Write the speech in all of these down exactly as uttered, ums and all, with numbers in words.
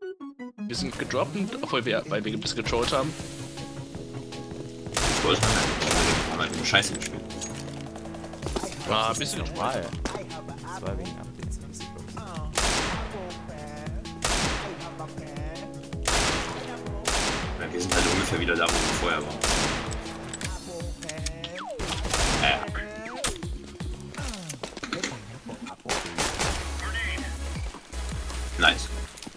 Wir sind gedroppt, obwohl wir, weil wir ein bisschen getrollt haben. Ich wollte haben halt nur Scheiße gespielt. War ein bisschen normal. Das war wegen Updates ein bisschen los. Ja, wir sind halt ungefähr wieder da, wo wir vorher waren. Äh. Nice.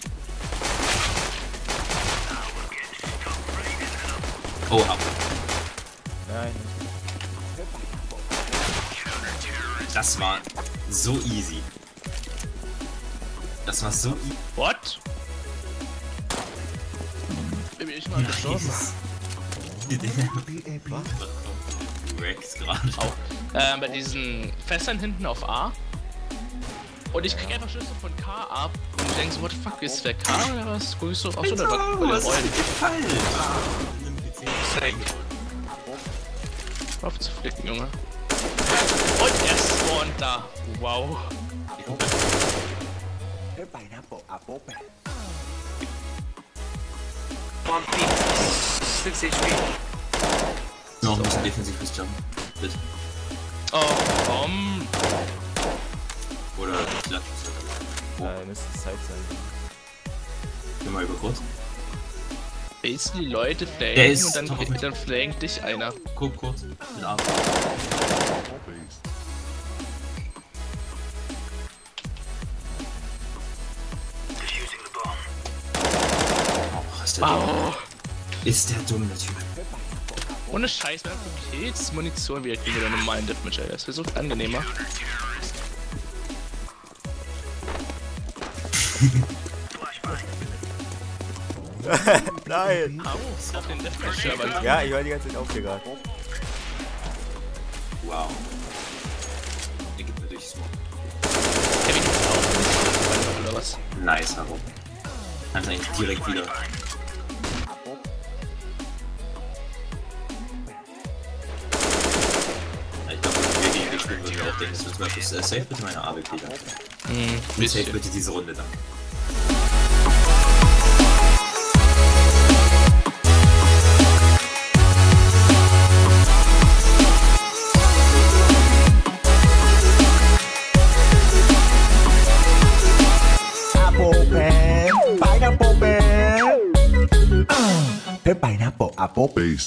Oh, ab. Nein. Das war so easy. Das war so easy. What? Bin ich mal gestorben? Du Rex gerade. Auch. Äh, bei diesen Fässern hinten auf A. Und ich krieg einfach Schlüssel von K ab. Und ich denk so, what the fuck, ist der K oder was? Guck ich so, ach so, der war voll was der ist dir gefallen? Auf zu flicken, Junge. Und er spawnt da. Wow. six H P. Noch ein bisschen defensives Jump. Bitte. Oh, komm. Oder klatsch. Äh, müsste Zeit sein. Geh mal über kurz. Willst du die Leute Der flanken ist und dann, top of mid. dann flankt dich einer. Guck kurz. Mit Arm. Oh, ist der dumm. Wow. Ist der dumm, der Typ. Ohne Scheiß, wenn du Kills, Munition wieder kriegen wir dann normalen Deathmatch, Alter. Das wäre so viel angenehmer. Nein! Au, auf den Deathmatch-Servern. Ja, ich war die ganze Zeit auf hier gerade. Wow. Der gibt mir durch Smoke. Kevin, auch oder was? Nice, Haro. Kannst eigentlich direkt wieder. Ja, ich glaube, wenn wir gegen dich spielen, würden wir auch denken, dass du zum Beispiel äh, safe bitte meine A W P dann. Hm, Und safe bitte diese Runde dann. Pineapple apple base.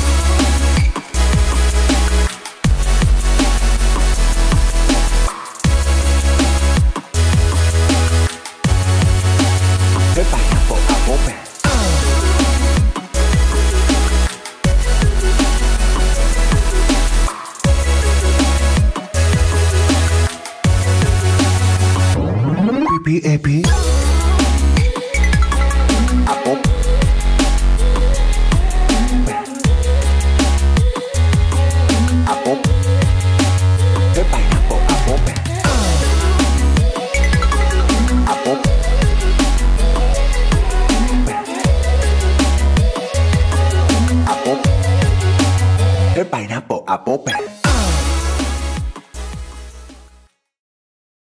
Pineapple apple base. P P A P. Apple. Pineapple apple pen.